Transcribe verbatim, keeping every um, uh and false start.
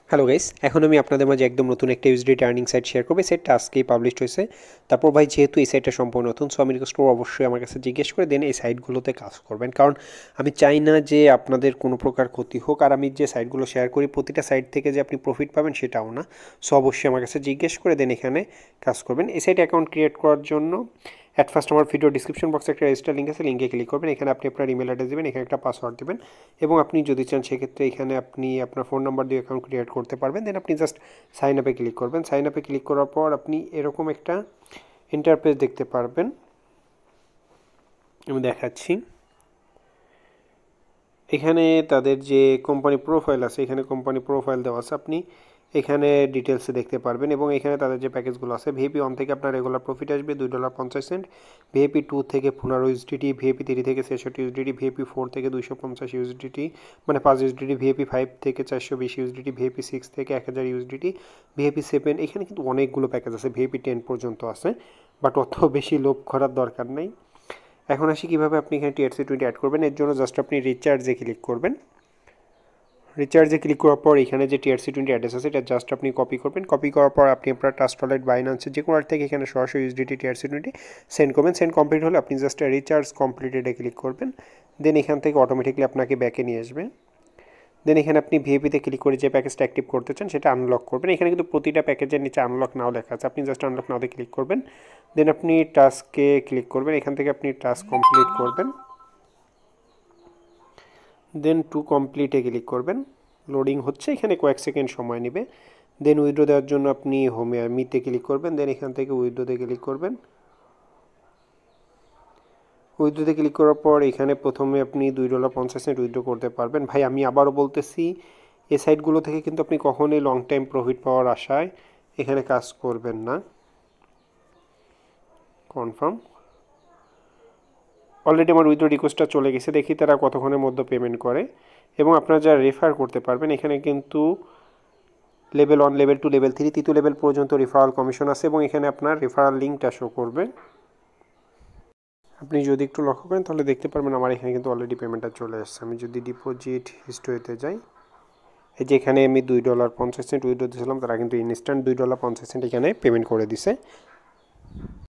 Hello guys, এখন আমি আপনাদের মাঝে একদম নতুন একটা ইউএসডিটি আর্নিং সাইট শেয়ার করব। সেটটা আজকেই পাবলিশ হয়েছে। তারপর ভাই যেহেতু এই সাইটটা সম্পূর্ণ নতুন, সো আমি রিকোয়েস্ট করব অবশ্যই আমার কাছে জিজ্ঞেস করে দেন এই সাইটগুলোতে কাজ করবেন, কারণ আমি চাই না যে আপনাদের কোনো প্রকার ক্ষতি হোক। আর আমি যে সাইটগুলো শেয়ার করি প্রতিটা সাইট থেকে যে আপনি প্রফিট পাবেন সেটাও না। সো অবশ্যই আমার কাছে জিজ্ঞেস করে দেন এখানে কাজ করবেন। এই সাইট অ্যাকাউন্ট ক্রিয়েট করার জন্য অ্যাট ফার্স্ট আমার ভিডিও ডিসক্রিপশন বক্সে একটা রেজিস্টার লিঙ্ক আছে, লিঙ্কে ক্লিক করবেন। এখানে আপনি আপনার ইমেল অ্যাড্রেস দেবেন, এখানে একটা পাসওয়ার্ড দেবেন এবং আপনি যদি চান সেক্ষেত্রে এখানে আপনি আপনার ফোন নাম্বার দিয়ে অ্যাকাউন্ট ক্রিয়েট করতে পারবেন। দেন আপনি জাস্ট সাইন আপে ক্লিক করবেন। সাইন আপে ক্লিক করার পর আপনি এরকম একটা ইন্টারফেস দেখতে পারবেন। আমি দেখাচ্ছি। এখানে তাদের যে কোম্পানি প্রোফাইল আছে, এখানে কোম্পানি প্রোফাইল দেওয়া আছে, আপনি এখানে ডিটেলসে দেখতে পারবেন এবং এখানে তাদের যে প্যাকেজগুলো আছে, ভিএপি ওয়ান থেকে আপনার রেগুলার প্রফিট আসবে দুই ডলার পঞ্চাশ সেন্ট, ভিএপি টু থেকে পনেরো ইউএসডিটি, ভিএপি থ্রি থেকে ছেষট্টি ইউএসডিটি, ভিএপি ফোর থেকে দুইশো পঞ্চাশ ইউএসডিটি মানে পাঁচ ইউএসডিটি, ভিএপি ফাইভ থেকে চারশো বিশ ইউএসডিটি, ভিএপি সিক্স থেকে এক হাজার ইউএসডিটি, ভিএপি সেভেন, এখানে কিন্তু অনেকগুলো প্যাকেজ আছে, ভিএপি টেন পর্যন্ত আছে, বাট অত বেশি লোভ করার দরকার নেই। এখন আসি কীভাবে আপনি এখানে টিআরসি টোয়েন্টি অ্যাড করবেন। এর জন্য জাস্ট আপনি রিচার্জে ক্লিক করবেন। রিচার্জে ক্লিক করার পর এখানে যে টিআরসি টোয়েন্টি অ্যাড্রেস আছে এটা জাস্ট আপনি কপি করবেন। কপি করার পর আপনি আপনার ট্রাস্ট ওয়ালেট, বাইন্যান্সে যে কোনো থেকে এখানে সরাসরি ইউএসডিটি টিআরসি টোয়েন্টি সেন্ড করবেন। সেন্ড কমপ্লিট হলে আপনি জাস্ট রিচার্জ কমপ্লিটেডে ক্লিক করবেন। দেন এখান থেকে অটোমেটিকলি আপনাকে ব্যাকে নিয়ে আসবে। দেন এখানে আপনি ভিএপিতে ক্লিক করে যে প্যাকেজটা অ্যাক্টিভ করতে চান সেটা আনলক করবেন। এখানে কিন্তু প্রতিটা প্যাকেজের নিচে আনলক নাও লেখা আছে, আপনি জাস্ট আনলক নাওতে ক্লিক করবেন। দেন আপনি টাস্কে ক্লিক করবেন, এখান থেকে আপনি টাস্ক কমপ্লিট করবেন। দেন টু কমপ্লিটে ক্লিক করবেন। লোডিং হচ্ছে, এখানে কয়েক সেকেন্ড সময় নেবে। দেন উইথড্র দেওয়ার জন্য আপনি হোমে মিতে ক্লিক করবেন। দেন এখান থেকে উইথড্রোতে ক্লিক করবেন। উইথড্রোতে ক্লিক করার পর এখানে প্রথমে আপনি দুই ডলার পঞ্চাশ সেন্ট উইথড্র করতে পারবেন। ভাই আমি আবারও বলতেছি, এই সাইটগুলো থেকে কিন্তু আপনি কখনোই লং টাইম প্রফিট পাওয়ার আশায় এখানে কাজ করবেন না। কনফার্ম। অলরেডি আমার উইথড্র রিকোয়েস্টটা চলে গেছে, দেখি তারা কতক্ষণের মধ্যে পেমেন্ট করে। এবং আপনারা যারা রেফার করতে পারবেন, এখানে কিন্তু level one, level two, level three, তৃতীয় লেভেল পর্যন্ত রেফারাল কমিশন আছে এবং এখানে আপনার রেফারাল লিঙ্কটা শো করবে। আপনি যদি একটু লক্ষ্য করেন তাহলে দেখতে পারবেন আমার এখানে কিন্তু অলরেডি পেমেন্টটা চলে আসছে। আমি যদি ডিপোজিট হিস্টোরিতে যাই, এই যে এখানে আমি দুই ডলার পঞ্চাশ সেন্ট উইথড্র দিয়েছিলাম, তারা কিন্তু ইনস্ট্যান্ট দুই ডলার পঞ্চাশ সেন্ট এখানে পেমেন্ট করে দিছে।